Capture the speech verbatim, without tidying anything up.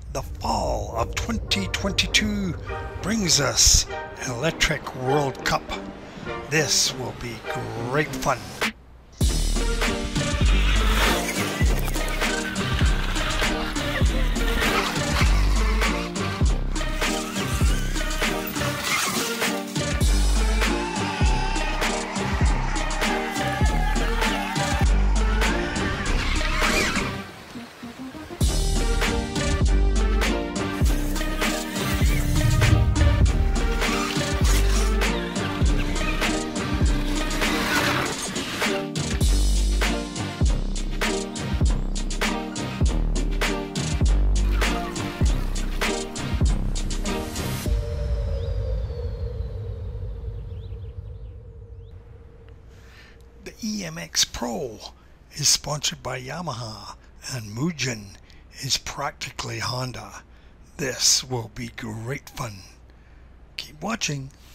The fall of twenty twenty-two brings us an Electric World Cup. This will be great fun. The E M X Pro is sponsored by Yamaha, and Mugen is practically Honda. This will be great fun. Keep watching.